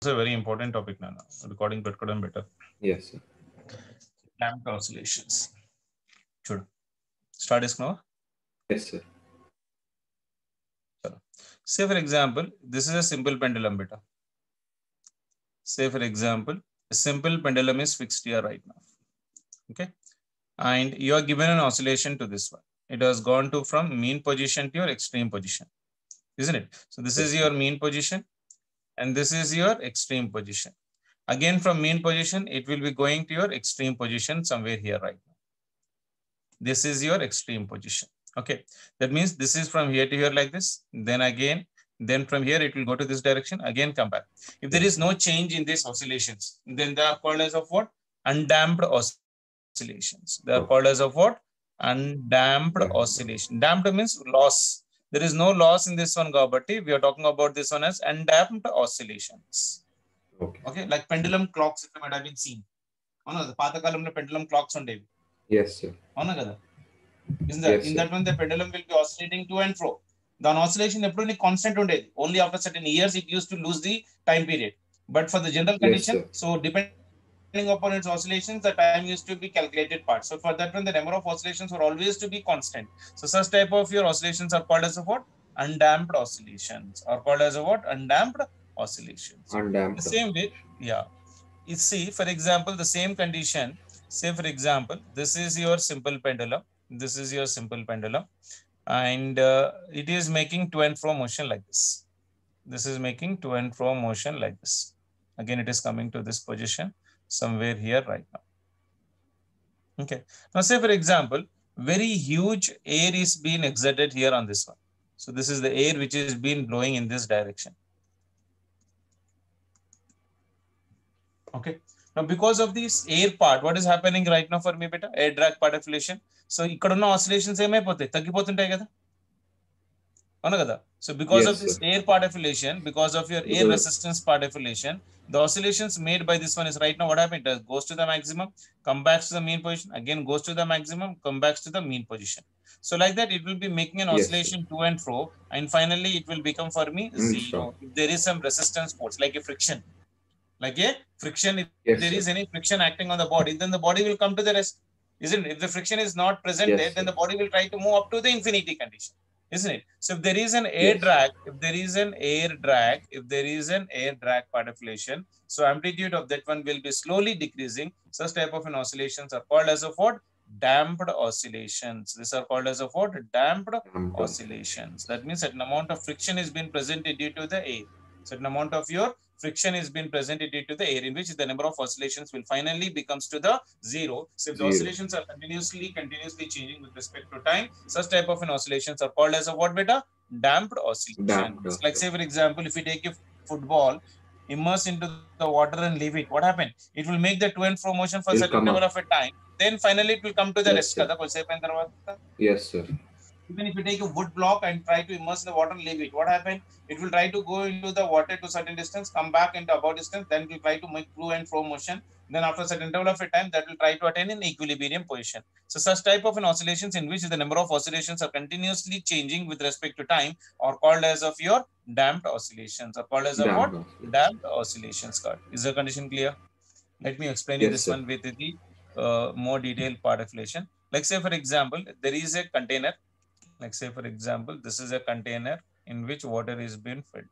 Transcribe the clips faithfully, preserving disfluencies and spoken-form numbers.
a very important topic, Nana. Recording petkodam better. Yes, sir. Damped oscillations. Should start this now. Yes, sir. Say for example, this is a simple pendulum beta. Say for example, a simple pendulum is fixed here right now. Okay, and you are given an oscillation to this one. It has gone to from mean position to your extreme position, isn't it? So this Yes, is sir. your mean position, and this is your extreme position. Again, from mean position, it will be going to your extreme position somewhere here right now. This is your extreme position. Okay, that means this is from here to here like this. Then again, then from here it will go to this direction. Again, come back. If there is no change in these oscillations, then they are called as of what? Undamped oscillations. They are Okay. called as of what? Undamped Damped. oscillation. Damped means loss. There is no loss in this one, Gabati. We are talking about this one as undamped oscillations. Okay. Okay, like pendulum clocks, if you might have been seen. Oh no, the Pathakalamlo pendulum clocks on David. Yes, sir. Oh no, in that, Yes, in sir. that one, the pendulum will be oscillating to and fro. The oscillation is constant only. Only after certain years it used to lose the time period. But for the general Yes, condition, sir. so depending upon its oscillations, the time used to be calculated part. So for that one, the number of oscillations were always to be constant. So such type of your oscillations are called as a what? Undamped oscillations. Are called as a what? Undamped oscillations. Undamped. The same way, yeah. You see, for example, the same condition. Say for example, this is your simple pendulum. This is your simple pendulum, and uh, it is making to and fro motion like this. This is making to and fro motion like this. Again, it is coming to this position somewhere here right now. Okay. Now, say for example, very huge air is being exerted here on this one. So this is the air which is being blowing in this direction. Okay. Now, because of this air part, what is happening right now for me, beta? Air drag part affiliation. So, ikkada oscillations ఏమైపోతాయి తగ్గిపోతుంటాయి కదా అవును కదా so because Yes, of this sir. air part affiliation, because of your air Because- resistance part affiliation, the oscillations made by this one is right now what happened? It goes to the maximum, come back to the mean position, again goes to the maximum, come back to the mean position. So like that, it will be making an Yes, oscillation sir. to and fro, and finally it will become for me Mm, zero. stop. If there is some resistance force, like a friction, like a friction, if Yes, there sir. is any friction acting on the body, then the body will come to the rest. Isn't it? If the friction is not present Yes, there, then sir. the body will try to move up to the infinity condition. Isn't it? So if there is an air Yes, sir. drag, if there is an air drag, if there is an air drag part affiliation, so amplitude of that one will be slowly decreasing. Such type of an oscillations are called as of what? Damped oscillations. These are called as of what? Damped Damped oscillations. That means certain amount of friction is being presented due to the air. Certain amount of your friction is being presented due to the air, in which the number of oscillations will finally becomes to the zero. So if the Zero. oscillations are continuously, continuously changing with respect to time, such type of an oscillations are called as a what beta? Damped oscillations. Damped Like say for example, if you take a football, immerse into the water and leave it, what happened? It will make the to and fro motion for a Will certain come interval up. of a time. Then finally it will come to the Yes, rest. sir. Kada kosepu ayin tarvata. Yes, sir. Even if you take a wood block and try to immerse in the water and leave it, what happened? It will try to go into the water to a certain distance, come back into about distance, then it will try to make to and fro motion. Then after a certain interval of a time, that will try to attain an equilibrium position. So such type of an oscillations in which the number of oscillations are continuously changing with respect to time are called as of your damped oscillations, are called as of what? Damped oscillations. Damped oscillations. Card. Is the condition clear? Let me explain you Yes, this sir. one with the uh, more detailed part affiliation. Like say for example, there is a container. Like say for example, this is a container in which water is being filled.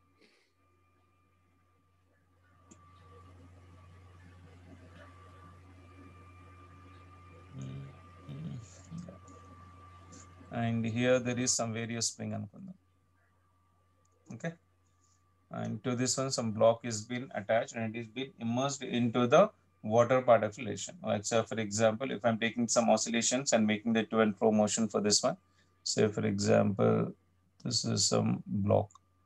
And here there is some various spring anukunnam. Okay. And to this one, some block is been attached and it is been immersed into the water part affiliation. Like say for example, if I'm taking some oscillations and making the to and fro motion for this one, say for example, this is some block.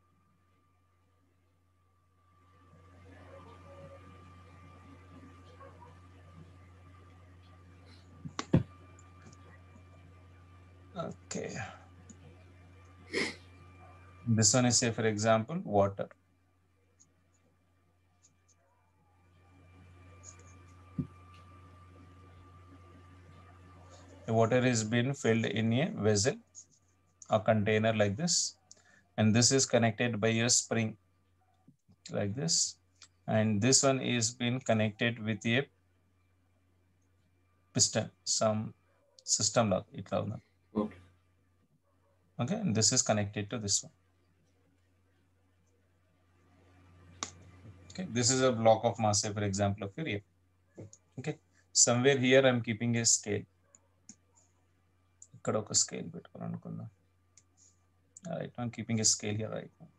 Okay. This one is say for example, water. The water is being filled in a vessel, a container like this, and this is connected by a spring like this, and this one is been connected with a piston, some system lock. Okay. Okay, and this is connected to this one. Okay, this is a block of mass, say for example, of area. Okay, somewhere here I'm keeping a scale. Ikkada oka scale pettukovalanukunda. All right, I'm keeping a scale here right now.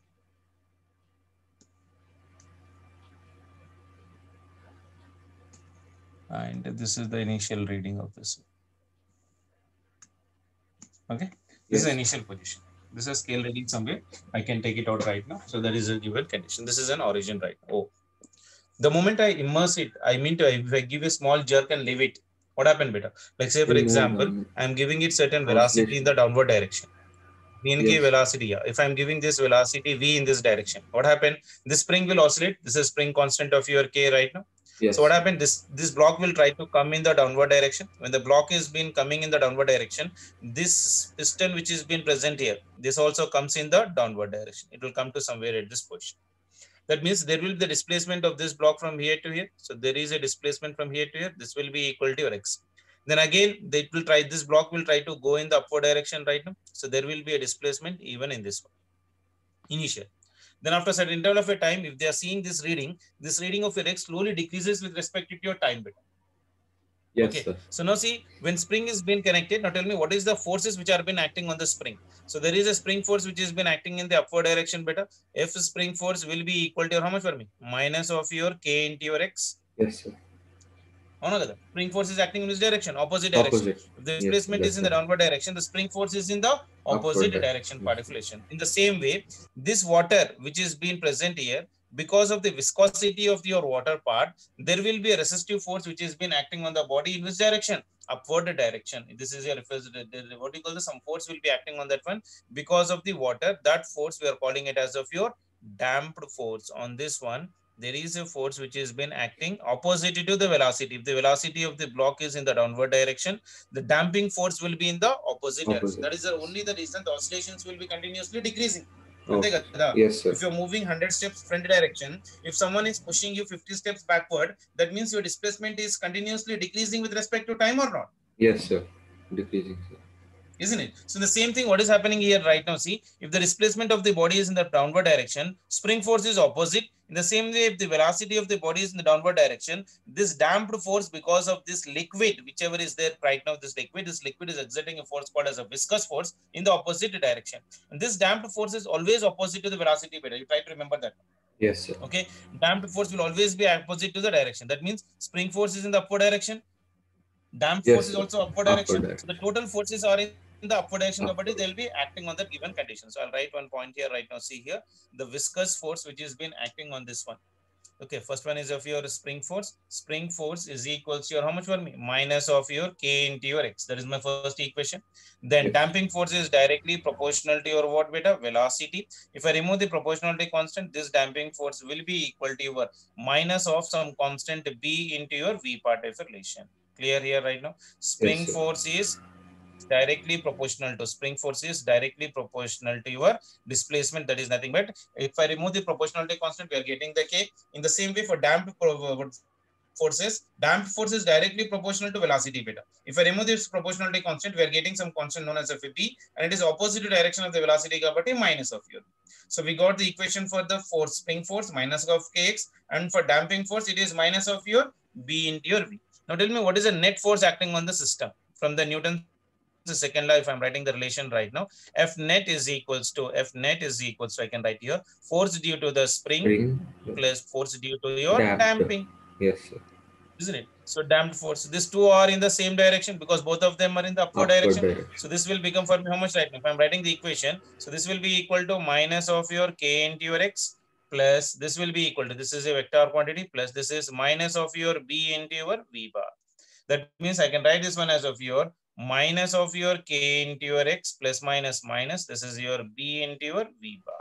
And this is the initial reading of this. Okay, this is Yes. initial position. This is a scale reading somewhere. I can take it out right now. So that is a given condition. This is an origin right now. Oh, the moment I immerse it, I mean to, if I give a small jerk and leave it, what happened better? Like say for Remove, example, um, I'm giving it certain velocity in the oscillation. downward direction. V in Yes. velocity. Yeah. If I'm giving this velocity V in this direction, what happened? This spring will oscillate. This is spring constant of your K right now. Yes. So what happened? This this block will try to come in the downward direction. When the block is been coming in the downward direction, this piston which is been present here, this also comes in the downward direction. It will come to somewhere at this position. That means there will be the displacement of this block from here to here. So there is a displacement from here to here. This will be equal to your x. Then again, they will try, this block will try to go in the upward direction right now. So there will be a displacement even in this one, initial. Then after a certain interval of a time, if they are seeing this reading, this reading of your x slowly decreases with respect to your time beta. Yes, okay. Sir. So now see, when spring is been connected, now tell me what is the forces which are been acting on the spring. So there is a spring force which has been acting in the upward direction beta. F spring force will be equal to your, how much for me? Minus of your K into your X. Yes, sir. Spring force is acting in this direction, opposite direction. Opposite. If the displacement yes, is in the downward direction, the spring force is in the opposite Upward direction direction. part deflation. In the same way, this water which is being present here, because of the viscosity of your water part, there will be a resistive force which has been acting on the body in which direction? Upward direction. This is your what do you call this? Some force will be acting on that one because of the water. That force we are calling it as of your damped force. On this one, there is a force which has been acting opposite to the velocity. If the velocity of the block is in the downward direction, the damping force will be in the opposite, Opposite. direction. That is the only the reason the oscillations will be continuously decreasing. Okay. Yes, sir. If you're moving one hundred steps front direction, if someone is pushing you fifty steps backward, that means your displacement is continuously decreasing with respect to time or not? Yes, sir. Decreasing, sir. Isn't it? So the same thing, what is happening here right now, see, if the displacement of the body is in the downward direction, spring force is opposite. In the same way, if the velocity of the body is in the downward direction, this damped force because of this liquid, whichever is there right now, this liquid, this liquid is exerting a force called as a viscous force in the opposite direction. And this damped force is always opposite to the velocity beta. You try to remember that. Yes, sir. Okay. Damped force will always be opposite to the direction. That means spring force is in the upward direction. Damped Yes, force is sir. also upward, Upward direction. direction. So the total forces are in the upward direction, Upward. but they'll be acting on the given condition. So I'll write one point here right now. See here, the viscous force which has been acting on this one. Okay, first one is of your spring force. Spring force is equals to your, how much for me? Minus of your K into your X. That is my first equation. Then Yes. damping force is directly proportional to your what beta? Velocity. If I remove the proportionality constant, this damping force will be equal to your minus of some constant B into your V part of relation. Clear here right now? Spring Yes, sir. force is directly proportional to spring force is directly proportional to your displacement. That is nothing but, if I remove the proportionality constant, we are getting the K. In the same way for damped forces, damped force is directly proportional to velocity beta. If I remove this proportionality constant, we are getting some constant known as a B, and it is opposite to direction of the velocity కాబట్టి minus of your. So we got the equation for the force, spring force minus of Kx, and for damping force it is minus of your B into your V. Now tell me, what is the net force acting on the system from the Newton's second law? If I'm writing the relation right now, F net is equals to F net is equals to, I can write here, force due to the spring, Spring. plus force due to your Damped. damping. Yes, sir. Isn't it? So damped force, these two are in the same direction because both of them are in the upward, Upward direction. direction. So this will become for me how much right now? If I'm writing the equation, so this will be equal to minus of your K into your X, plus this will be equal to, this is a vector quantity, plus this is minus of your B into your V bar. That means I can write this one as of your minus of your K into your X plus minus minus. This is your B into your V bar.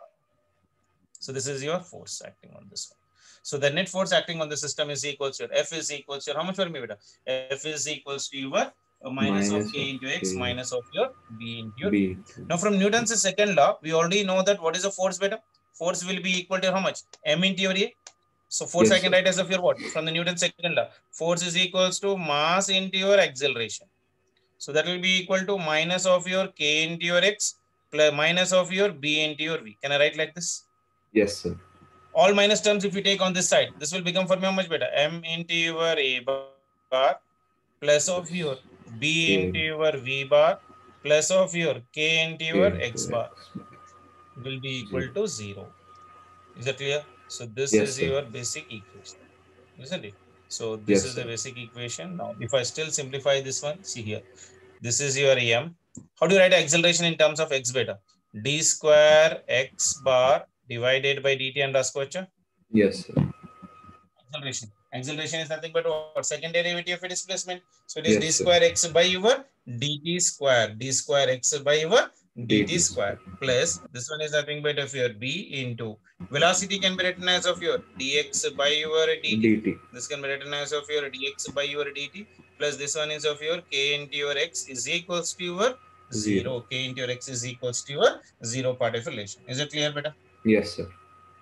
So this is your force acting on this one. So the net force acting on the system is equals to F is equals to, how much for me beta? F is equals to your uh, minus, minus of K into X K. minus of your B into your B. Now from Newton's second law, we already know that what is the force beta? Force will be equal to how much? M into your A. So force Yes, I can sir. write as of your what? From the Newton's second law. Force is equals to mass into your acceleration. So that will be equal to minus of your K into your X plus minus of your B into your V. Can I write like this? Yes, sir. All minus terms, if you take on this side, this will become for me how much better? M into your A bar plus of your B into K, your V bar plus of your K into K your X into bar X. will be equal Zero. to zero. Is that clear? So this Yes, is sir. your basic equation, isn't it? So this Yes, is the sir. basic equation. Now, if I still simplify this one, see here, this is your M. How do you write acceleration in terms of X beta? D square X bar divided by dt underscore h. Yes, sir. Acceleration. Acceleration is nothing but what? Second derivative of a displacement. So it is d Yes, sir. square x by your dt square. D square x by your dt dt square square. plus this one is nothing but of your b into velocity can be written as of your dx by your dt. dt. This can be written as of your dx by your dt plus this one is of your k into your x is equals to your Zero. zero. K into your x is equals to your zero part of relation. Is it clear, beta? Yes, sir.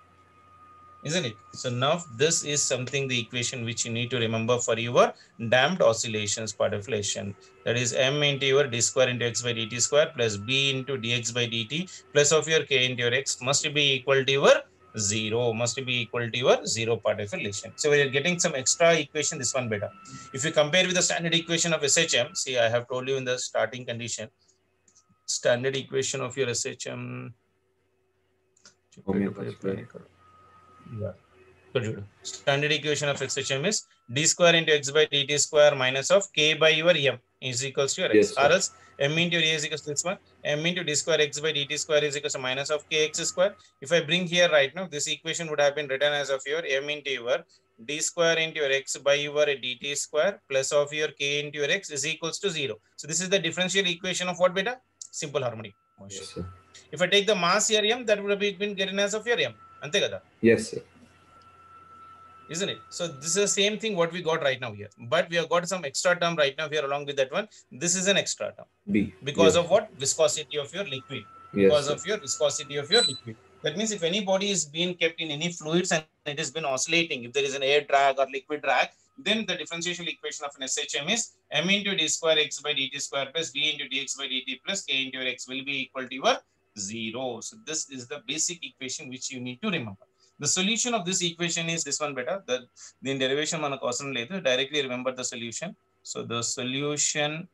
Isn't it? So now this is something, the equation which you need to remember for your damped oscillations part of relation. That is m into your d square into x by dt square plus b into dx by dt plus of your k into your x must be equal to your zero, must be equal to your zero part of relation. So we are getting some extra equation, this one better. If you compare with the standard equation of S H M, see I have told you in the starting condition, standard equation of your S H M. Omega square. Yeah. Standard equation of S H M is d square into x by dt square minus of k by your m is equals to your x. Yes, Or sir. else m into a is equals to this one. M into d square x by dt square is equals to minus of kx square. If I bring here right now, this equation would have been written as of your m into your d square into your x by your dt square plus of your k into your x is equals to zero. So this is the differential equation of what beta? Simple harmonic motion. Yes, sir. If I take the mass here m, that would have been given as of your m. Ante kada? Yes, sir. Isn't it? So this is the same thing what we got right now here, but we have got some extra term right now here along with that one. This is an extra term. B. Because Yes, of what? Viscosity of your liquid. Yes, Because sir. of your viscosity of your liquid. That means if any body is being kept in any fluids and it has been oscillating, if there is an air drag or liquid drag, then the differential equation of an S H M is m into d square x by dt square plus b into dx by dt plus k into your x will be equal to your zero. So this is the basic equation which you need to remember. The solution of this equation is this one better. The, the derivation manaku avasaram ledhu. Directly remember the solution. So the solution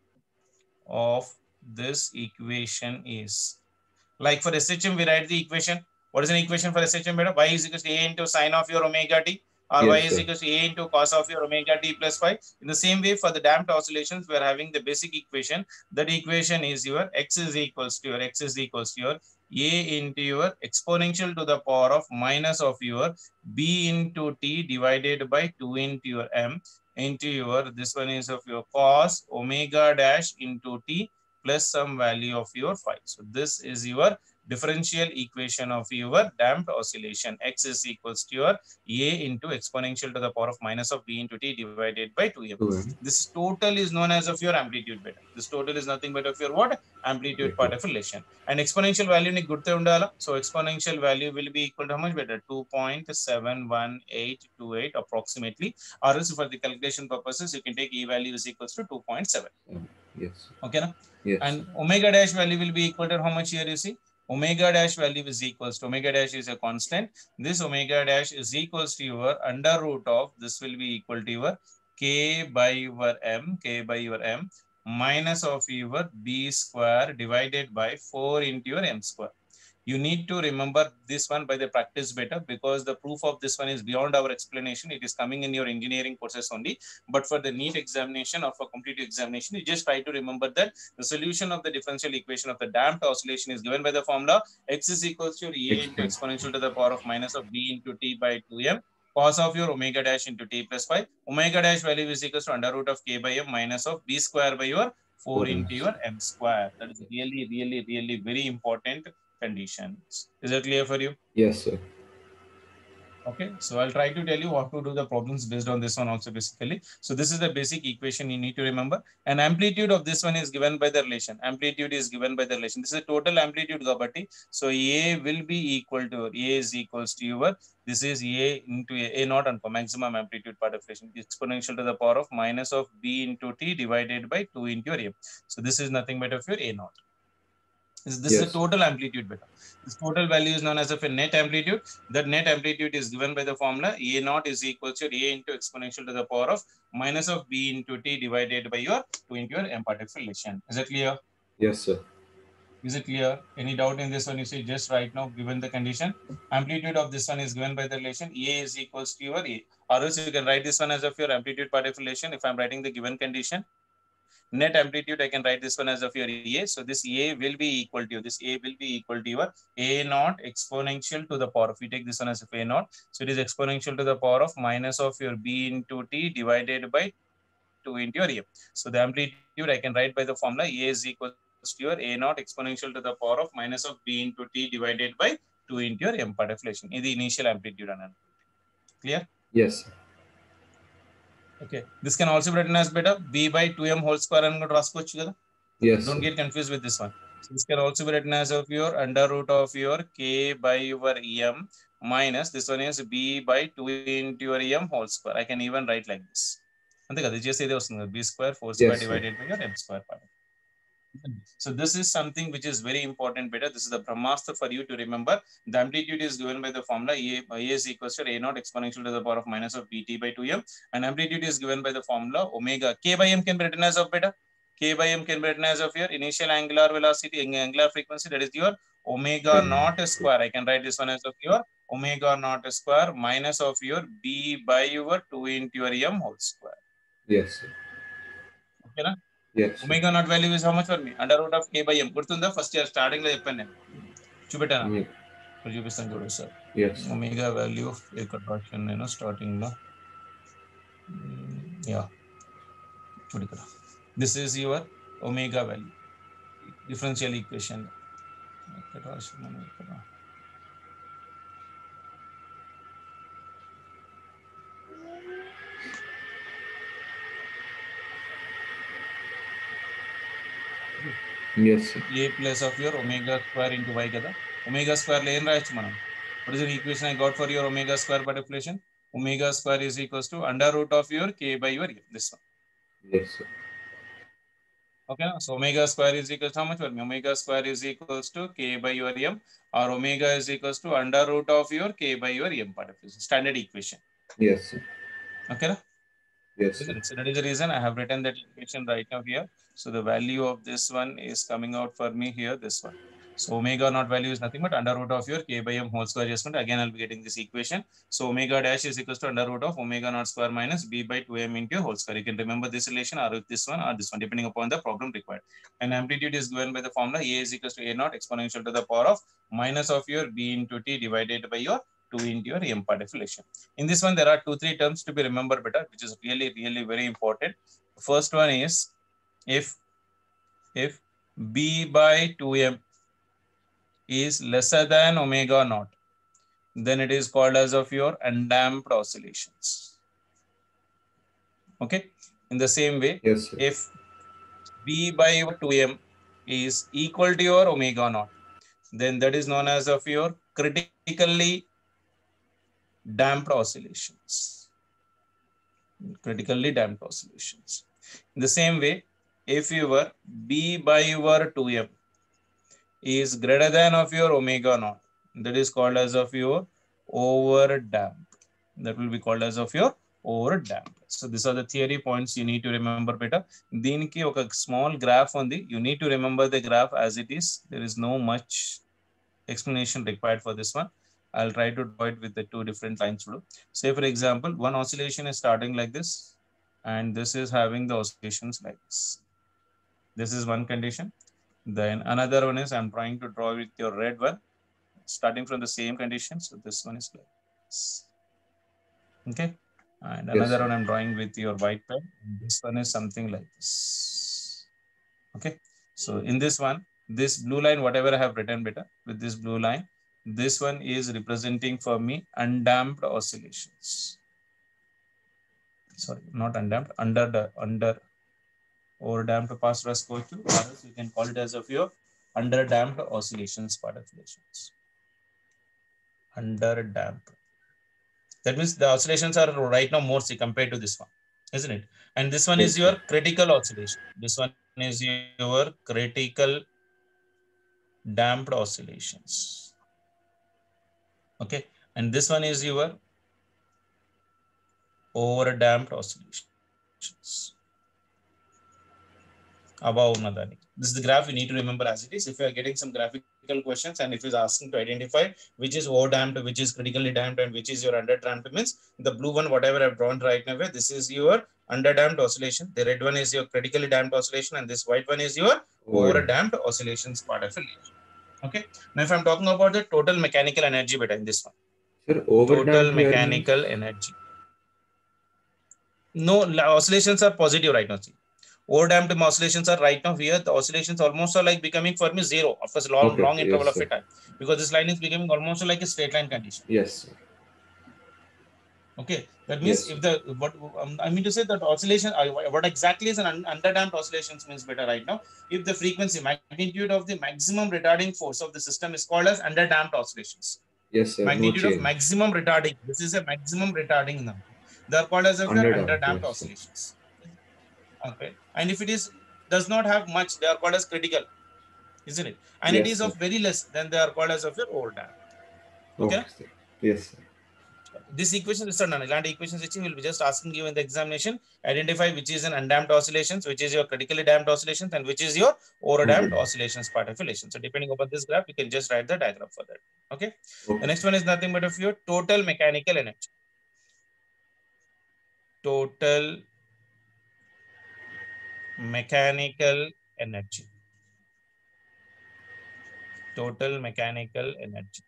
of this equation is, like for S H M, we write the equation. What is an equation for S H M beta? Y is equal to a into sine of your omega t, or Yes, y is sir. equal to a into cos of your omega t plus phi. In the same way, for the damped oscillations, we are having the basic equation. That equation is your x is equals to your x is equals to your a into your exponential to the power of minus of your b into t divided by two into your m into your, this one is of your cos omega dash into t plus some value of your phi. So this is your differential equation of your damped oscillation. X is equals to your a into exponential to the power of minus of b into t divided by two m. two m. This total is known as of your amplitude beta. This total is nothing but of your what? Amplitude part of relation. And exponential value ni gurte undala. So exponential value will be equal to how much better? two point seven one eight two eight approximately. Or else for the calculation purposes, you can take e value is equals to two point seven. Yes. Okay, na? Yes. And omega dash value will be equal to how much here you see? Omega dash value is equals to, omega dash is a constant. This omega dash is equals to your under root of, this will be equal to your k by your m, k by your m minus of your b square divided by four into your m square. You need to remember this one by the practice better, because the proof of this one is beyond our explanation. It is coming in your engineering courses only. But for the NEET examination or for competitive examination, you just try to remember that the solution of the differential equation of the damped oscillation is given by the formula x is equals to a into exponential to the power of minus of b into t by two m cos of your omega dash into t plus phi. Omega dash value is equals to under root of k by m minus of b square by your four into your m square. That is really, really, really very important conditions. Is that clear for you? Yes, sir. Okay, so I'll try to tell you how to do the problems based on this one also basically. So this is the basic equation you need to remember. And amplitude of this one is given by the relation. Amplitude is given by the relation. This is a total amplitude Gabati. So A will be equal to, A is equals to your, this is A into A, A naught and maximum amplitude part of relation, exponential to the power of minus of B into T divided by two into your A. So this is nothing but of your A naught. This, this yes. is a total amplitude beta. This total value is known as a net amplitude. That net amplitude is given by the formula A naught is equal to A into exponential to the power of minus of B into T divided by your two into your M part of relation. Is it clear? Yes, sir. Is it clear? Any doubt in this one? You see just right now, given the condition, amplitude of this one is given by the relation A is equals to your A. Or else you can write this one as of your amplitude part of relation if I'm writing the given condition. Net amplitude, I can write this one as of your A. So this A will be equal to, this A will be equal to your A naught exponential to the power of, we take this one as of A naught. So it is exponential to the power of minus of your B into T divided by two into your A. So the amplitude I can write by the formula A is equal to your A naught exponential to the power of minus of B into T divided by two into your M part of relation. Is the initial amplitude and amplitude. Clear? Yes, sir. Okay, this can also be written as beta B by two M whole square and raskochu kada. Yes. Don't sir. get confused with this one. So this can also be written as of your under root of your K by your M minus this one is B by two into your M whole square. I can even write like this. Ante kada just ide vastundi B square four square yes, divided sir. by your M square part. So this is something which is very important beta. This is the Brahmastra for you to remember. The amplitude is given by the formula A, A is equals to A naught exponential to the power of minus of B T by two M. And amplitude is given by the formula omega. K by M can be written as of beta. K by M can be written as of your initial angular velocity, angular frequency, that is your omega naught square. I can write this one as of your omega naught square minus of your B by your two into your M whole square. Yes, sir. Okay, na? Yes. Omega naught value is how much for me? Under root of K by M. Gurtunda first year starting lo cheppanu nenu. Chupetana. Ikkada chupistanu chudu sir. Yes. Omega value of ikkada raasanu nenu starting lo. Yeah. Chudu ikkada. This is your omega value. Differential equation. Ikkada raasanu nenu ikkada. Yes, sir. A plus of your omega square into y kada. Omega square lo em rayachu manam. What is the equation I got for your omega square by definition? Omega square is equals to under root of your K by your M. This one. Yes, sir. Okay, so omega square is equals to how much? Omega square is equals to K by your M, or omega is equals to under root of your K by your M part of this standard equation. Yes, sir. Okay. Yes, sir. So that is the reason I have written that equation right now here. So the value of this one is coming out for me here, this one. So omega naught value is nothing but under root of your K by M whole square adjustment. Again, I'll be getting this equation. So omega dash is equals to under root of omega naught square minus B by two M into whole square. You can remember this relation or this one or this one, depending upon the problem required. And amplitude is given by the formula A is equals to A naught exponential to the power of minus of your B into T divided by your two into your M part of relation. In this one, there are two, three terms to be remembered better, which is really, really very important. The first one is if, if B by two M is lesser than omega naught, then it is called as of your undamped oscillations. Okay. In the same way, yes, sir. if B by two M is equal to your omega naught, then that is known as of your critically damped oscillations. Critically damped oscillations. In the same way, if your B by your two M is greater than of your omega naught, that is called as of your over damped. That will be called as of your over damped. So these are the theory points you need to remember better. Deeniki oka small graph on the, you need to remember the graph as it is. There is no much explanation required for this one. I'll try to draw it with the two different lines. Say for example, one oscillation is starting like this, and this is having the oscillations like this. This is one condition. Then another one is I'm trying to draw with your red one, starting from the same condition. So this one is like this. Okay. And yes, another sir. one I'm drawing with your white pen. This one is something like this. Okay. So in this one, this blue line, whatever I have written better with this blue line, This one is representing for me undamped oscillations. Sorry, not undamped, under the under or damped past response, or else you can call it as of your under damped oscillations part oscillations. Under damped. That means the oscillations are right now more compared to this one, isn't it? And this one Yes, is your sir. critical oscillation. This one is your critical damped oscillations. Okay, and this one is your over damped oscillations. Above Nadani. This is the graph you need to remember as it is. If you are getting some graphical questions and if it's asking to identify which is over damped, which is critically damped, and which is your under damped, means the blue one, whatever I've drawn right now, this is your under damped oscillation. The red one is your critically damped oscillation, and this white one is your over damped oscillations part of it. Okay. Now, if I'm talking about the total mechanical energy beta in this one, Sir, over total damped here mechanical means... energy. No, oscillations are positive right now. See. Over damped oscillations are right now here. The oscillations almost are like becoming for me zero after a long, Okay, long interval yes, of a time, because this line is becoming almost like a straight line condition. Yes, sir. Okay, that means Yes, if the what um, I mean to say that oscillation, uh, what exactly is an un under damped oscillations means better right now. If the frequency magnitude of the maximum retarding force of the system is called as under damped oscillations. Yes, sir. Magnitude No of maximum retarding. This is a maximum retarding number. They are called as under under damped damped, yes, oscillations. Okay, and if it is does not have much, they are called as critical, isn't it? And yes, it is sir. of very less, then they are called as of your over damped. Okay. Okay, sir. Yes, sir. This equation is done. Land equations which will be just asking you in the examination. Identify which is an undamped oscillations, which is your critically damped oscillations, and which is your over damped oscillations part of relation. So depending upon this graph, you can just write the diagram for that. Okay. Okay. The next one is nothing but of your total mechanical energy. Total mechanical energy. Total mechanical energy.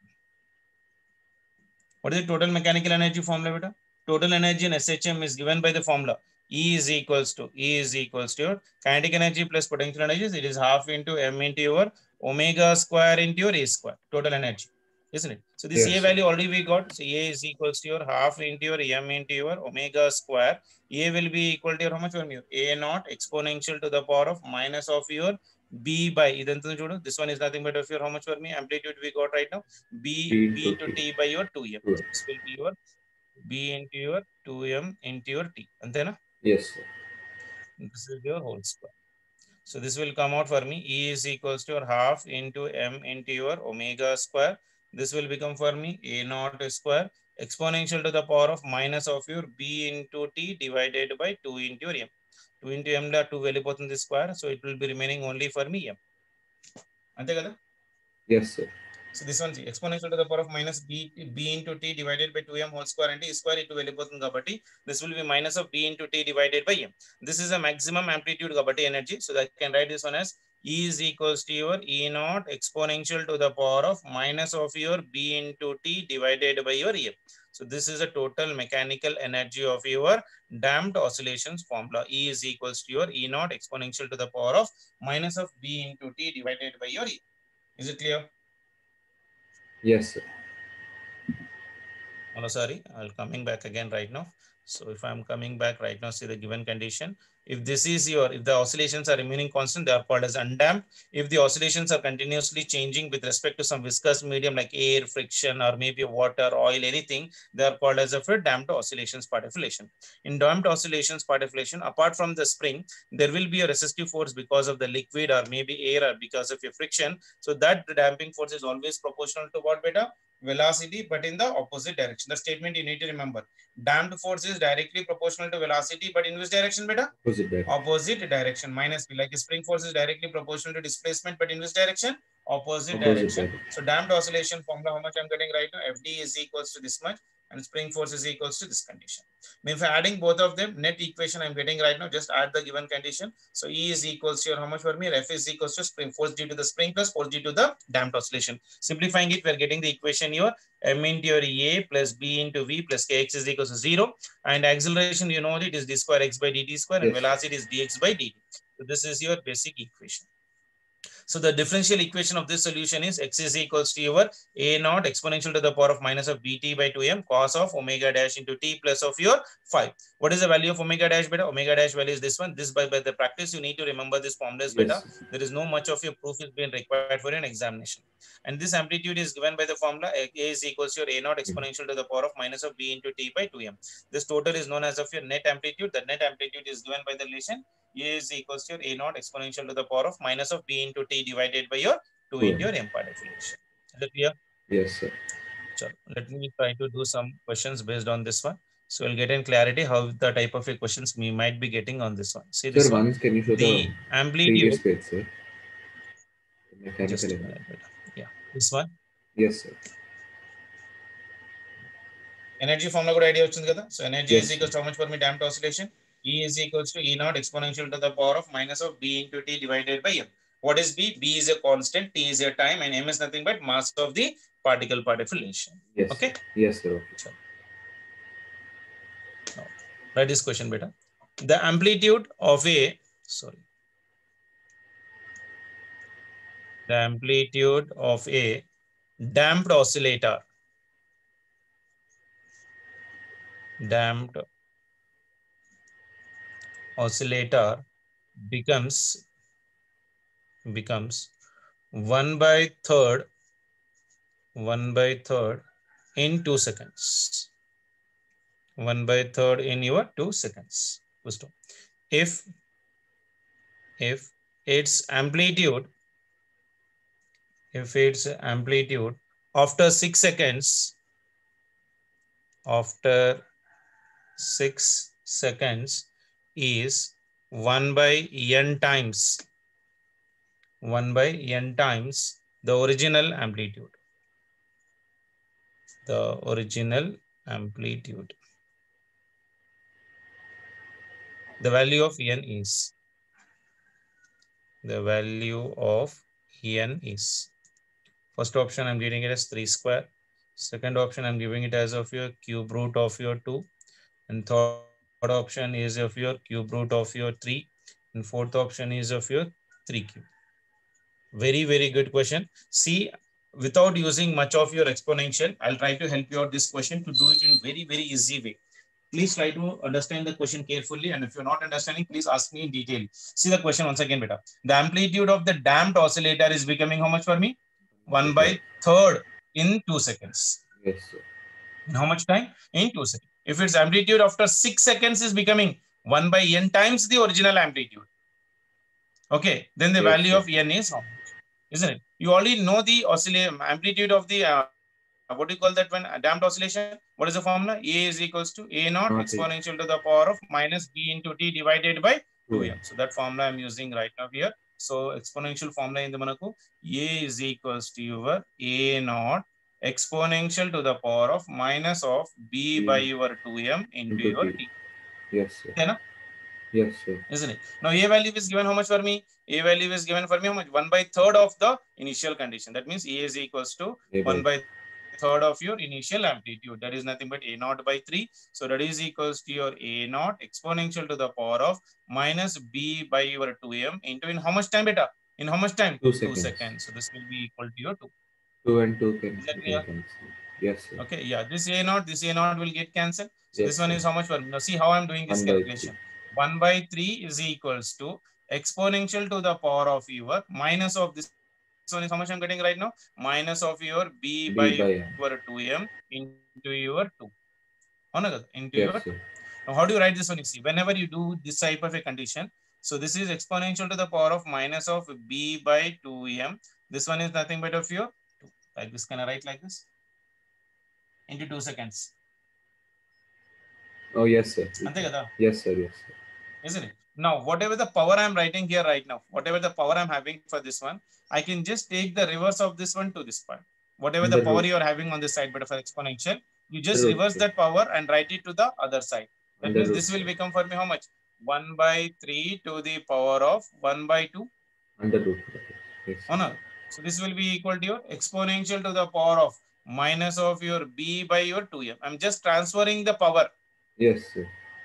What is the total mechanical energy formula, beta? Total energy in S H M is given by the formula E is equals to E is equals to your kinetic energy plus potential energy. It is half into M into your omega square into your A square. Total energy, isn't it? So this yes, A value already we got. So A is equals to your half into your M into your omega square. A will be equal to your how much from you? A naught exponential to the power of minus of your B by this one is nothing but of your how much for me amplitude we got right now. B B into T by your two M. This will be your B into your two M into your T. And then yes, sir. This is your whole square. So this will come out for me. E is equals to your half into M into your omega square. This will become for me A naught square exponential to the power of minus of your B into T divided by two into your M. two into M la two value both in the square. So it will be remaining only for me M. Ante kada? Yes, sir. So this one exponential to the power of minus b, b into t divided by two m whole square and t square into value both gabati. This will be minus of b into t divided by m. This is a maximum amplitude gabati energy. So that I can write this one as E is equals to your E naught exponential to the power of minus of your b into t divided by your m. So this is a total mechanical energy of your damped oscillations formula. E is equals to your E naught exponential to the power of minus of b into t divided by your e. Is it clear? Yes, sir. Hello, sorry, I'll coming back again right now. So if I'm coming back right now, see the given condition. If this is your, if the oscillations are remaining constant, they are called as undamped. If the oscillations are continuously changing with respect to some viscous medium like air, friction, or maybe water, oil, anything, they are called as a damped oscillations part oscillation. In damped oscillations part oscillation, apart from the spring, there will be a resistive force because of the liquid or maybe air or because of your friction. So that the damping force is always proportional to what, beta? Velocity, but in the opposite direction. The statement you need to remember. Damped force is directly proportional to velocity, but in which direction, beta? Opposite direction. Opposite direction. Minus V. Like spring force is directly proportional to displacement, but in which direction? Opposite, Opposite direction. direction. So damped oscillation formula, how much I'm getting right now? F D is equals to this much, and spring force is equals to this condition. I mean, if I'm adding both of them, net equation I'm getting right now, just add the given condition. So E is equals to, how much for me? F is equals to spring force due to the spring plus force due to the damped oscillation. Simplifying it, we're getting the equation here. M into your A plus B into V plus Kx is equals to zero. And acceleration, you know, it is d square x by dt square, and yes, velocity is dx by dt. So this is your basic equation. So the differential equation of this solution is x is equals to your a naught exponential to the power of minus of bt by two m cos of omega dash into t plus of your five. What is the value of omega dash beta? Omega dash value is this one. This by, by the practice, you need to remember this formulas beta. Yes. There is no much of your proof is being required for an examination. And this amplitude is given by the formula a is equals to your a naught exponential to the power of minus of b into t by two m. This total is known as of your net amplitude. The net amplitude is given by the relation a is equals to your a naught exponential to the power of minus of b into t divided by your two into your m part definition. Is it clear? Yes, sir. So let me try to do some questions based on this one. So we'll get in clarity how the type of questions we might be getting on this one. See Sir, this one. once can you show The the amplitude. previous page, sir? The Just mechanical a energy. minute, beta. Yeah, this one. Yes, sir. Energy formula good idea వచ్చింది కదా. So energy Yes, is equals to how much for me damped oscillation? E is equals to E naught exponential to the power of minus of B into T divided by M. What is B? B is a constant, T is a time, and M is nothing but mass of the particle particle relation. Yes. Okay. Sir. Yes, sir. Okay. Now, write this question, beta. The amplitude of a sorry. The amplitude of a damped oscillator. Damped oscillator becomes becomes one by third one by third in two seconds. One by third in your two seconds. If if its amplitude if its amplitude after six seconds after six seconds is one by n times one by n times the original amplitude. The original amplitude. The value of n is the value of n is first option I'm giving it as three square. Second option I'm giving it as of your cube root of your two, and third option is of your cube root of your three, and fourth option is of your three cube. Very very good question. See, without using much of your exponential, I'll try to help you out this question to do it in very very easy way. Please try to understand the question carefully, and if you're not understanding, please ask me in detail. See the question once again, beta. The amplitude of the damped oscillator is becoming how much for me? One by third in two seconds. Yes, sir. In how much time? In two seconds. If its amplitude after six seconds is becoming one by n times the original amplitude, okay, then the Yes, value sir. of n is how much? Isn't it? You already know the oscillator amplitude of the uh, what do you call that one? A damped oscillation. What is the formula? A is equals to A naught Not exponential to the power of minus B into T divided by two m. two. So that formula I'm using right now here. So exponential formula in the manaku A is equals to your A naught exponential to the power of minus of B B by your two m into, into your T. T. Yes, sir. Okay, na? Yes, sir. Isn't it? Now A value is given how much for me? A value is given for me how much? One by third of the initial condition. That means A is equals to A one by by third of your initial amplitude. That is nothing but A naught by three. So that is equals to your A naught exponential to the power of minus B by your two m into in how much time, beta? In how much time? Two seconds. Two seconds. So this will be equal to your two. Two and two can Is that can clear? cancel. Yes, sir. Okay, yeah. This A naught, this A naught will get cancelled. So Yes, this one sir. is how much for me? Now see how I'm doing this One by calculation. One by three is equals to exponential to the power of your minus of this. This one is how much I'm getting right now? Minus of your B, B by, by your two m into your two. Another into Yes, your sir. two. Now how do you write this one? You see, whenever you do this type of a condition, so this is exponential to the power of minus of B by two m. This one is nothing but of your two. Like this, can I write like this? Into two seconds. Oh, yes, sir. Ante kada? Yes, sir. Yes, sir. Isn't it? Now, whatever the power I'm writing here right now, whatever the power I'm having for this one, I can just take the reverse of this one to this part. Whatever the Under power root. you are having on this side, but for exponential, you just Under reverse root. that power and write it to the other side. That Under means root. this will become for me how much? one by three to the power of one by two. Under root. Yes. Oh, no. So this will be equal to your exponential to the power of minus of your B by your two m. I'm just transferring the power. Yes, sir.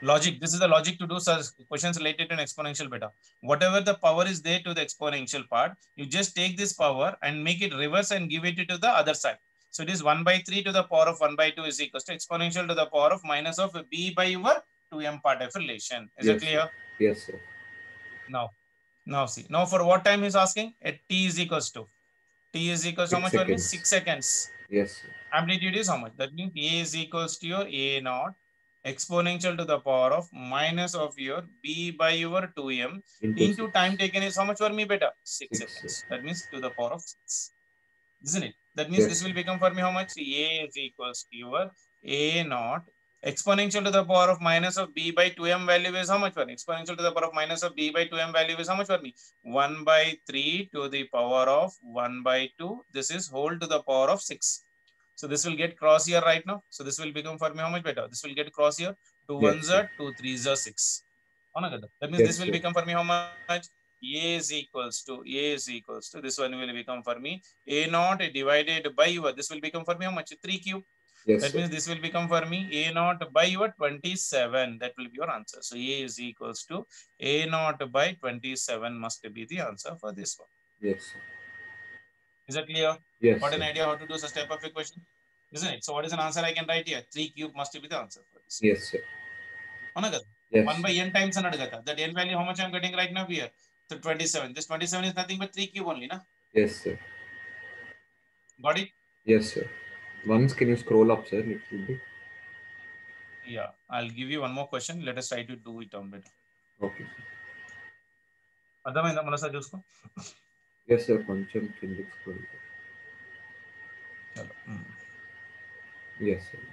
logic. This is the logic to do such questions related to an exponential beta. Whatever the power is there to the exponential part, you just take this power and make it reverse and give it to the other side. So it is one by three to the power of one by two is equals to exponential to the power of minus of b by your two m part of relation. Is yes, it clear? Sir. Yes, sir. Now, now see. Now for what time he's asking? At t is equals to. T is equals to how much for me? Six seconds. Yes, sir. Amplitude is how much? That means A is equals to your A naught exponential to the power of minus of your B by your two m into, into time taken is how much for me beta? Six, six seconds. Sir. That means to the power of six. Isn't it? That means yes, this will become for me how much? A is equals to your A naught exponential to the power of minus of b by two m value is how much for me? Exponential to the power of minus of b by two m value is how much for me? one by three to the power of one by two. This is whole to the power of six. So this will get cross here right now. So this will become for me how much better? This will get cross here. Two yes, ones are two threes are six. That means yes, this will sir. become for me how much? A is equals to A is equals to this one will become for me A naught divided by your this will become for me how much? three cube. Yes, that sir. means this will become for me A naught by your twenty-seven. That will be your answer. So A is equals to A naught by twenty-seven must be the answer for this one. Yes, sir. Is that clear? Yes. Got an idea how to do such type of equation? Isn't it? So what is an answer I can write here? three cube must be the answer for this. Yes, sir. Yes, one by n times that n value how much I'm getting right now here? So twenty-seven. This twenty-seven is nothing but three cube only, na? Yes, sir. Got it? Yes, sir. Once can you scroll up, sir? It will be. Yeah, I'll give you one more question. Let us try to do it on better. Okay. Adamanda mala sir jusko. Yes, sir. Pancham kindik scroll. Chalo. Hmm. Yes, sir.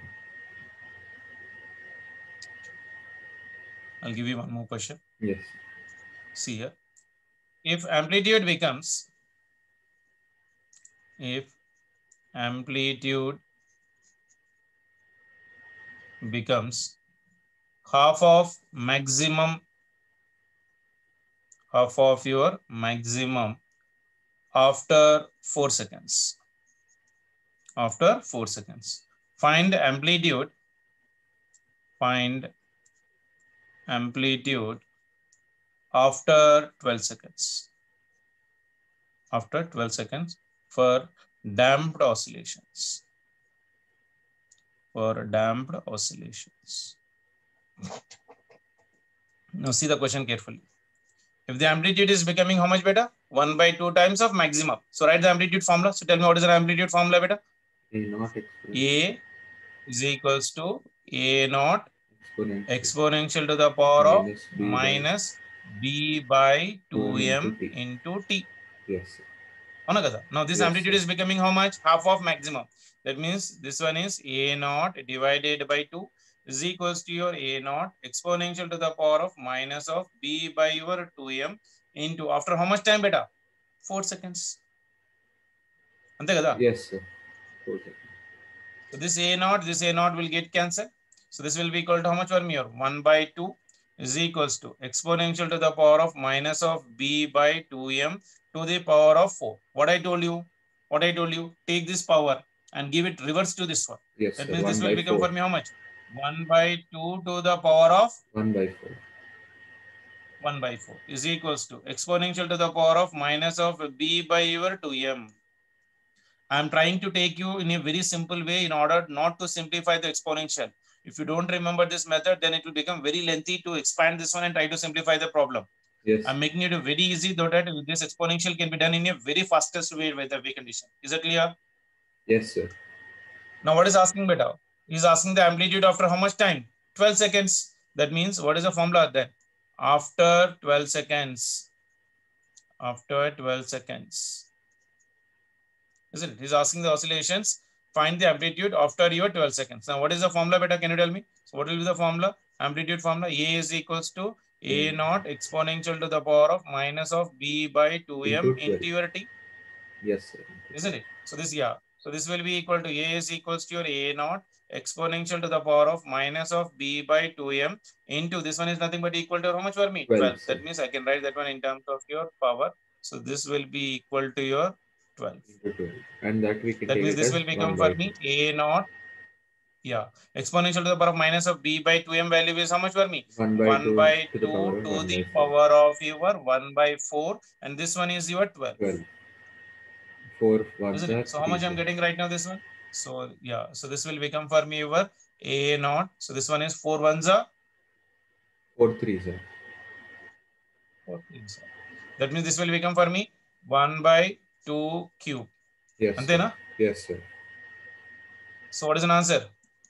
I'll give you one more question. Yes. See here. If amplitude becomes, if amplitude becomes half of maximum, half of your maximum after four seconds. After four seconds. Find amplitude, find amplitude after twelve seconds. After twelve seconds for damped oscillations. For damped oscillations. Now see the question carefully. If the amplitude is becoming how much beta? one by two times of maximum. So write the amplitude formula. So tell me what is the amplitude formula beta? A naught A is equals to A naught exponential, exponential to the power minus of b minus by b by two m into, into t. Yes. Now this yes, amplitude sir. is becoming how much? Half of maximum. That means this one is A naught divided by two is equals to your A naught exponential to the power of minus of b by your two m into after how much time beta? four seconds. Yes, sir. four seconds. So this A naught, this A naught will get cancelled. So this will be equal to how much for me? one by two is equals to exponential to the power of minus of b by two m to the power of four. What I told you? What I told you? Take this power and give it reverse to this one. Yes, that sir. means this will become four. For me how much? one by two to the power of? one by four. one by four is equals to exponential to the power of minus of b by your two m. I am trying to take you in a very simple way in order not to simplify the exponential. If you don't remember this method, then it will become very lengthy to expand this one and try to simplify the problem. Yes. I'm making it very easy so that this exponential can be done in a very fastest way with the way condition. Is it clear? Yes, sir. Now what is asking beta? He's asking the amplitude after how much time? twelve seconds. That means what is the formula then? After twelve seconds. After twelve seconds. Isn't it? He's asking the oscillations. Find the amplitude after your twelve seconds. Now, what is the formula beta? Can you tell me? So, what will be the formula? Amplitude formula. A is equals to A naught exponential to the power of minus of b by two m into your t. Yes, sir. Isn't it? So, this, yeah. So, this will be equal to A is equals to your A naught exponential to the power of minus of b by two m into this one is nothing but equal to how much for me? twelve. twelve. That means I can write that one in terms of your power. So, this will be equal to your twelve. And that we can that take means this will become for me A naught Yeah, exponential to the power of minus of b by two m value is how much for me? one by one two by to the two power of to one the by four. power of your one by four, and this one is your twelve. twelve. four ones Isn't are it? So how three, much I'm sir. getting right now, this one? So yeah, so this will become for me your a naught. So this one is four ones are four three, sir. four threes are. That means this will become for me one by two cube. Yes, Ante sir. na? Yes, sir. So what is an answer?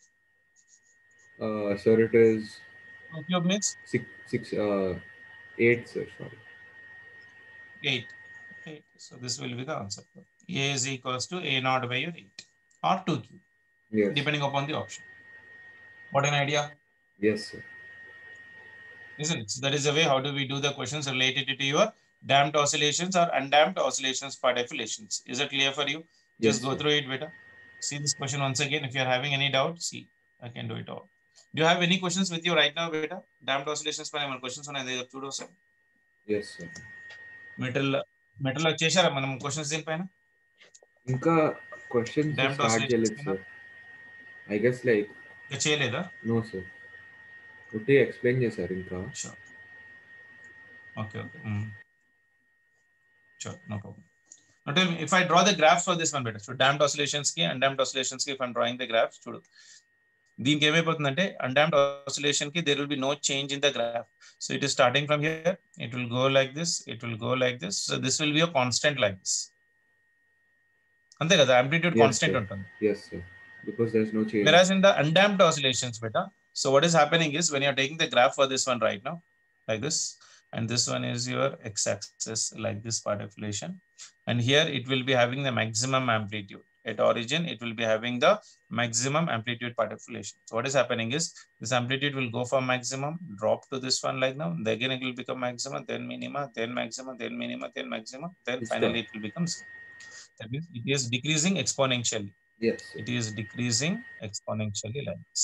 Uh, sir, it is Two cube means six, six, uh, eight, sir. Sorry. eight. Eight. So this will be the answer. A is equals to a naught by your eight or two cube, Yes. depending upon the option. What an idea? Yes, sir. Isn't it? So that is the way how do we do the questions related to your damped oscillations or undamped oscillations per definitions. Is it clear for you? Just Yes, go sir. through it better. See this question once again. If you are having any doubt, see, I can do it all. Do you have any questions with you right now, beta? Damped oscillations పైన ఏమైనా questions ఉన్నాయి చూడు sir. Yes, sir. Metal metal చేశారా మనం questions దీనిపైన? ఇంకా questions Damped start oscillations చేయలేదు పైన సార్. ఐ గెస్ లైక్ ఇంకా చేయలేదా? No sir. ఒకటి ఎక్స్ప్లెయిన్ చేశారు ఇంకా. Sure. Okay, okay. Mm. Sure, no problem. Now tell me, if I draw the graphs for this one better. So damped oscillations ki, undamped oscillations ki, if I'm drawing the graphs, చూడు. దీనికి ఏమైపోతుందంటే undamped oscillation ki there will be no change in the graph. So it is starting from here, it will go like this, it will go like this. So this will be a constant like this. అంతే కదా, amplitude Yes, constant sir. ఉంటుంది. Yes, sir. Because there's no change. Whereas in the undamped oscillations beta, so what is happening is when you're taking the graph for this one right now, like this, and this one is your x-axis like this part of relation, and here it will be having the maximum amplitude. At origin, it will be having the maximum amplitude part of relation. So what is happening is this amplitude will go from maximum, drop to this one like now, then again it will become maximum, then minima, then maximum, then minima, then maximum, then It's finally done. it will become zero. That means it is decreasing exponentially. Yes, sir. It is decreasing exponentially like this.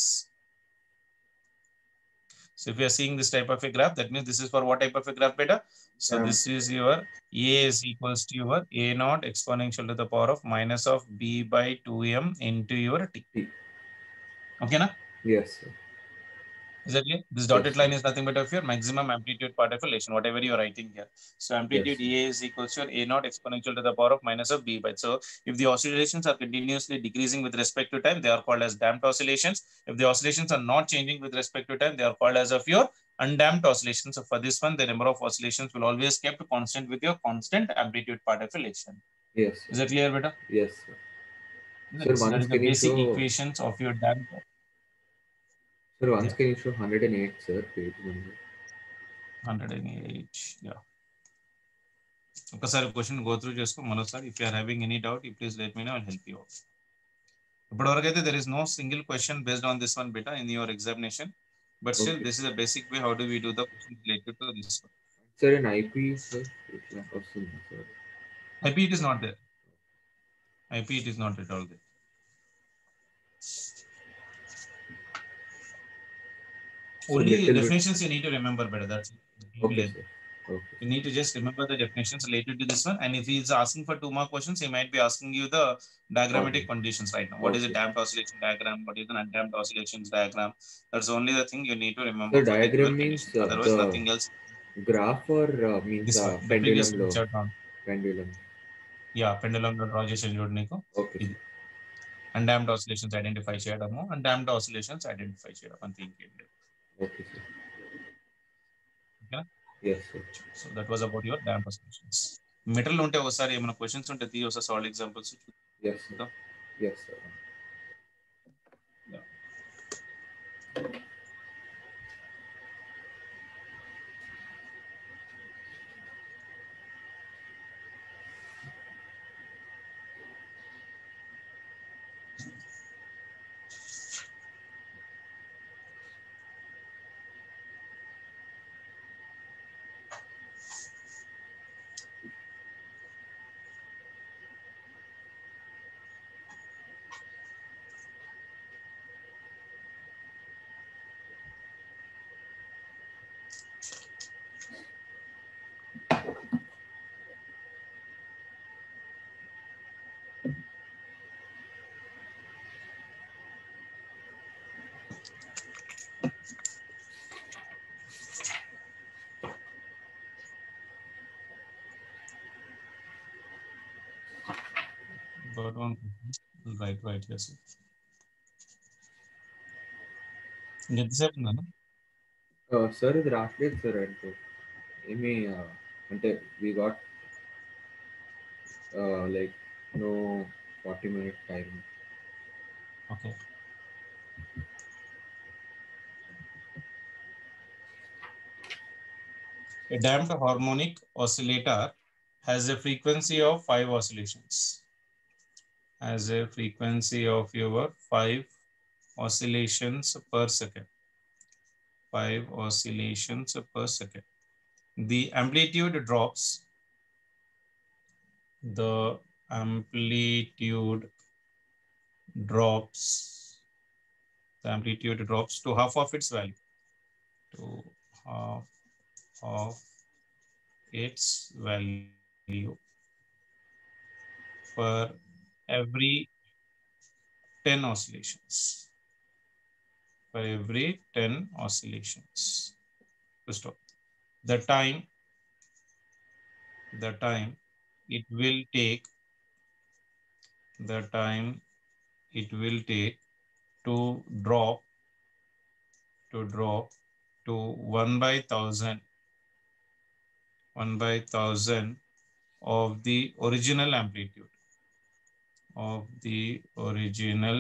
So if you are seeing this type of a graph, that means this is for what type of a graph beta? So Um, this is your A is equals to your A naught exponential to the power of minus of B by two m into your T. T. Okay, na? Yes, sir. Is that clear? This dotted Yes, line sir. is nothing but of your maximum amplitude part of relation, whatever you are writing here. So amplitude Yes, A is equals to A naught exponential to the power of minus of B by. So if the oscillations are continuously decreasing with respect to time, they are called as damped oscillations. If the oscillations are not changing with respect to time, they are called as of your undamped oscillations. So for this one, the number of oscillations will always kept constant with your constant amplitude part of relation. yes, sir. Is that clear, beta? Yes, sir. That Sir, is once the can you basic show? equations of your damped. Sir, once Yeah. can you show one hundred eight, sir, page number? one hundred eight. Yeah. ఒకసారి question go through చేసుకో మరోసారి. If you are having any doubt please let me know, I will help you out. ఇప్పటివరకు అయితే there is no single question based on this one బేటా in your examination, but still this is the basic way how do we do the question related to this one. Sir, in I P, sir, ఇట్లా వస్తుంది, sir. I P it is not there. I P it is not at all there. Only little bit- definitions you need to remember better. That's it. Okay, sir. Okay. You need to just remember the definitions related to this one. And if he is asking for two more questions, he might be asking you the diagrammatic Okay. conditions right now. What is a Okay. damped oscillation diagram? What is an undamped oscillations diagram? That's only the thing you need to remember The for the diagram given means, conditions. uh, Otherwise, the- nothing else. Graph or uh, means This uh, one, the previous pendulum picture law? on. Pendulum. Yeah, pendulum లో draw చేసి చూడు నీకు. Okay. ఇది undamped oscillations identify చేయడము, undamped oscillations identify చేయడం అంతే, ఇంకేం లేదు. Okay, sir. Okay? Yes, sir. So that was about your damped oscillations. Metal ఉంటే ఒకసారి ఏమైనా క్వశ్చన్స్ ఉంటే తీ ఒకసారి solve examples. Yes, sir. Yes, sir. Yeah. Right right yes ఎంతసేపు ఉందన్న సార్ ఇది రావట్లేదు సార్ అంటే ఏమి అంటే we got like no forty minute time. Okay A damped harmonic oscillator has a frequency of five oscillations. Has a frequency of your five oscillations per second. Five oscillations per second. The amplitude drops. The amplitude drops. The amplitude drops to half of its value. To half of its value for every ten oscillations. For every ten oscillations. Stop. The time, the time it will take, the time it will take to drop, to drop to one by thousand, one by thousand of the original amplitude, of the original,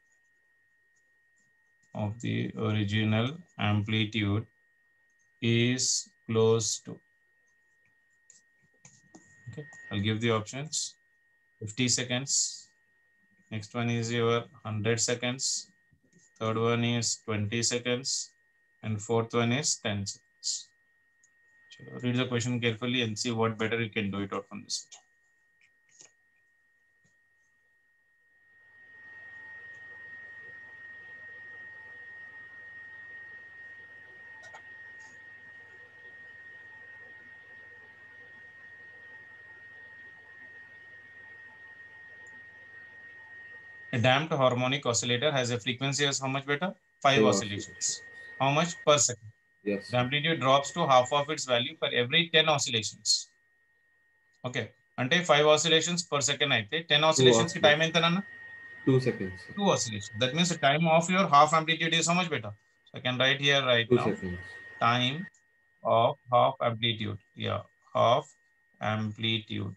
of the original amplitude is close to. Okay, I'll give the options. fifty seconds. Next one is your one hundred seconds. Third one is twenty seconds. And fourth one is ten seconds. So read the question carefully and see what better you can do it out from this. A damped harmonic oscillator has a frequency of how much beta? Five Five oscillations. oscillations. How much per second? Yes. The amplitude drops to half of its value for every ten oscillations. Okay. Ante five oscillations per second aithe ten oscillations ki time enta nanna? Two seconds. Two oscillations. That means the time of your half amplitude is how much beta? So I can write here right Two now. seconds. Time of half amplitude. Yeah, half amplitude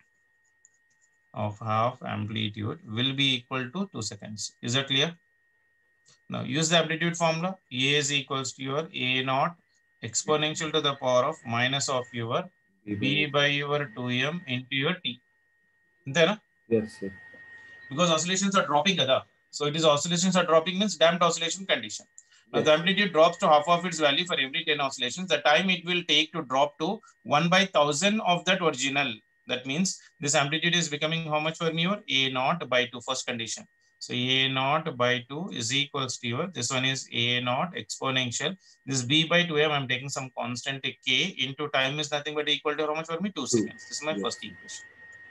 of half amplitude will be equal to two seconds. Is that clear? Now use the amplitude formula. A is equals to your A naught exponential to the power of minus of your B B by- by your two m into your T. Antena? Yes, sir. Because oscillations are dropping kada. So it is oscillations are dropping means damped oscillation condition. Now Yes. the amplitude drops to half of its value for every ten oscillations. The time it will take to drop to one by thousand of that original. That means this amplitude is becoming how much for me? Your A naught by two, first condition. So A naught by two is equals to your, this one is A naught exponential. This B by two m, I'm taking some constant K into time is nothing but equal to how much for me? Two, two. seconds. This is my Yes. first equation.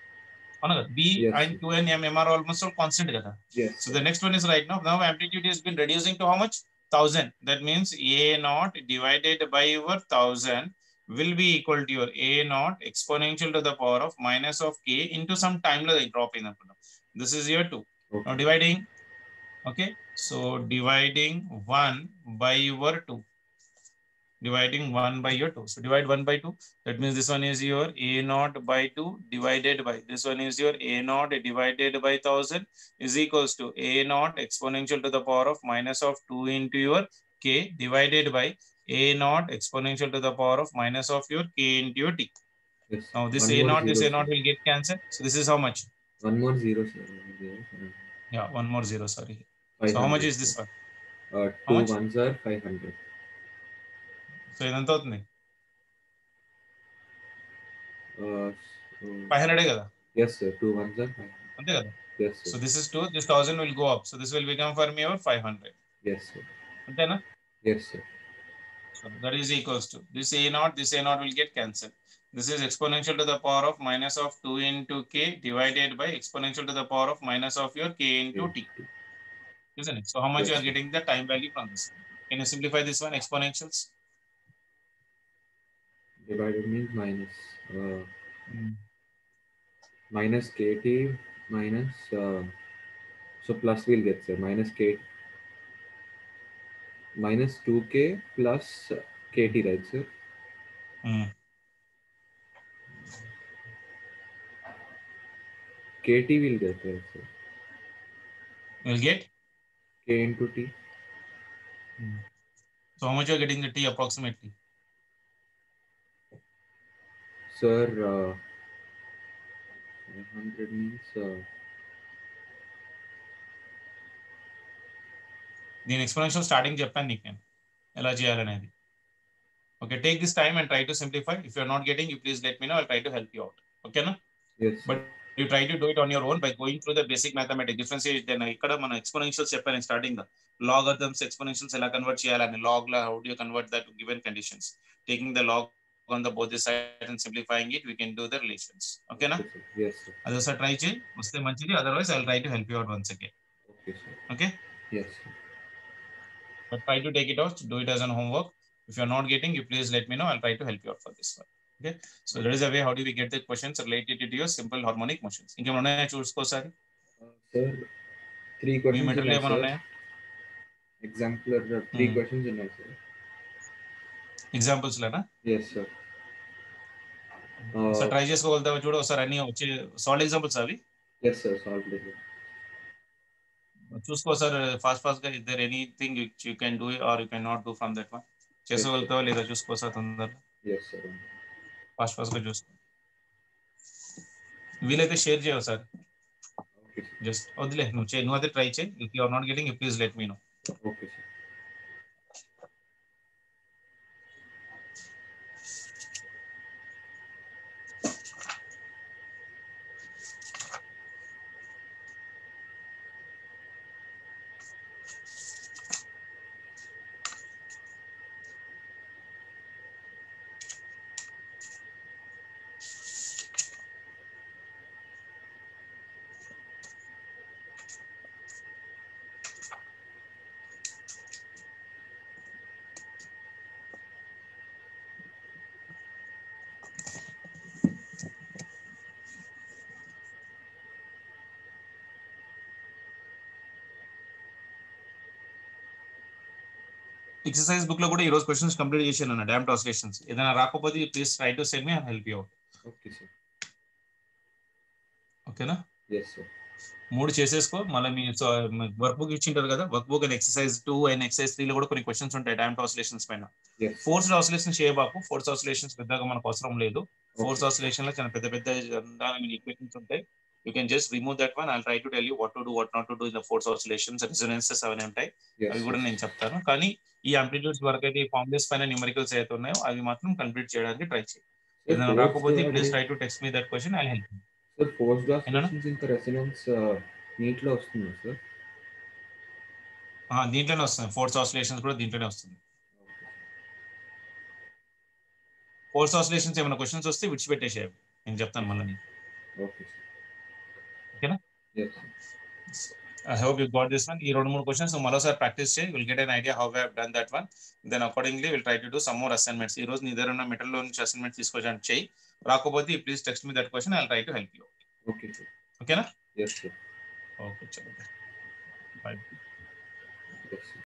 B Yes, and sir. two and M, M are almost all constant. Yes. So sir. the next one is right now. Now amplitude has been reducing to how much? Thousand. That means A naught divided by your thousand will be equal to your A naught exponential to the power of minus of K into some time drop in. This is your two. Okay. Now dividing. Okay. So dividing one by your two. Dividing one by your two. So divide one by two. That means this one is your A naught by two divided by, this one is your A naught divided by one thousand is equals to A naught exponential to the power of minus of two into your K divided by A naught exponential to the power of minus of your K into your T. Yes. Now this One A more naught, zero, this A sir. naught will get cancelled. So this is how much? One more zero, sir. One zero, sir. Yeah, one more zero, sorry. five hundred, so how much is this sir. one? Uh, How two much? ones are five hundred. So ఎంత అవుతుంది? Uh, so, five hundred కదా? Yes, sir. Two ones are five hundred. అంతే కదా? Yes, sir. So this is two, this thousand will go up. So this will become for me over five hundred. Yes, sir. Antena? Yes, sir. So that is equals to this A naught, this A naught will get cancelled. This is exponential to the power of minus of two into K divided by exponential to the power of minus of your K into T. Isn't it? So how much Yes, you are sir. getting the time value from this? Can you simplify this one, exponentials? Divided means minus. Uh, Mm. minus kt minus uh, So plus we'll get, sir, minus k minus two k plus kt, right, sir? Hmm. Kt will get, right, sir? You'll get. K into t. Hmm. So how much you're getting the T approximately? Sir, uh, five hundred means uh, దీని exponential starting చెప్పాను నీకు నేను ఎలా చేయాలనేది. Okay, take this time and try to simplify. If you're not getting, you please let me know. I'll try to help you out. Okay, no? yes, sir. But you try to do it on your own by going through the basic mathematics. Differentiate then ikkada mana exponentials చెప్పాను starting the logarithms exponentials ఎలా convert చేయాలని log la how do you convert that to given conditions, taking the log on the both the sides and simplifying it, we can do the relations. Okay na? Okay, sir. Yes, sir. అది ఒకసారి try చేయి, వస్తే మంచిది, otherwise I'll try to help you out once again. Okay, sir. Okay, Yes, sir. but try to take it out, do it as an homework. If you're not getting, you please let me know. I'll try to help you out for this one. Okay, so that is a way how do we get the questions related to your simple harmonic motions. ఇంకేమైనా ఉన్నాయా చూసుకోసారి. Uh, sir, three మీ questions material ఉన్నాయి, ఏమైనా sir. ఉన్నాయా? Exemplar uh, three Hmm. questions ఉన్నాయి, sir. Examples లేనా? Yes, sir. ఒకసారి Uh, ట్రై చేసుకోగలుగుతావా చూడు ఒకసారి, అన్ని వచ్చే సాల్వ్ ఎగ్జాంపుల్స్ అవి yes, sir. Solved it. చూసుకో సార్ ఫాస్ట్ ఫాస్ట్ గా. Is there anything you can do or you can not do from that one? చేసుకోగలుగుతావా లేదా చూసుకో సార్ తొందరగా, Yes, sir. ఫాస్ట్ ఫాస్ట్ గా చూసుకో. వీలైతే షేర్ చేయవు సార్, Okay, sir. జస్ట్ వదిలే, నువ్వు చేయి, నువ్వు అదే ట్రై చేయి. If you are not getting, you please let me know. Okay, sir. Exercise book లో కూడా ఈ రోజు క్వశ్చన్స్ కంప్లీట్ చేశాను అన్న, డామ్ ట్రాన్స్లేషన్స్. ఏదైనా రాకపోతే please try to send me, I help you out. Okay, sir. ఓకేనా? Yes, sir. మూడు చేసేసుకో. మళ్ళీ మీ వర్క్ బుక్ ఇచ్చింటారు కదా, work book and exercise two and exercise three లో కూడా కొన్ని క్వశ్చన్స్ ఉంటాయి డామ్ ట్రాన్స్లేషన్స్ పైన. Yes. ఫోర్స్ ఆసిలేషన్ చేయబాకు, ఫోర్స్ ఆసిలేషన్స్ పెద్దగా మనకు అవసరం లేదు. Force Okay. ఆసిలేషన్ లో చాలా పెద్ద పెద్ద ఈక్వేషన్స్ ఉంటాయి. You can just remove that one. I'll try to tell you what to do, what not to do in the force oscillations, resonances అవన్నీ ఉంటాయి. Yes, అవి కూడా yes. నేను చెప్తాను. కానీ ఈ ఆంప్లిట్యూడ్స్ వరకు అయితే, ఈ ఫార్ములేస్ పైన న్యూమరికల్స్ అయితే ఉన్నాయో అవి మాత్రం కంప్లీట్ చేయడానికి ట్రై చేయి. Sir, ఏదైనా forced రాకపోతే ప్లీజ్ అది- try to text me that question, I help you. Sir, forced ఏనా? oscillations ఇంకా resonance uh, నీటిలో వస్తుందా, sir? దీంట్లోనే వస్తుంది, ఫోర్స్ ఆసిలేషన్స్ కూడా దీంట్లోనే వస్తుంది. ఫోర్స్ ఆసిలేషన్స్ ఏమైనా క్వశ్చన్స్ వస్తే విడిచిపెట్టేసేయాలి, నేను చెప్తాను మళ్ళీ నీకు. Okay, sir. ఓకేనా? Yes, sir. I hope you got this one. ఈ రెండు మూడు క్వశ్చన్స్ మరోసారి ప్రాక్టీస్ చేయి. Will get an idea how we have done that one. Then accordingly will try to do some more assignments. ఈ రోజు నీ దగ్గర ఉన్న మెటీరియల్ నుంచి అసైన్మెంట్ తీసుకొచ్చాను, చేయి. రాకపోతే please text me that question, I will try to help you. Okay, sir. ఓకేనా? Yes, sir. ఓకే, చలో, బాయ్. Yes, sir.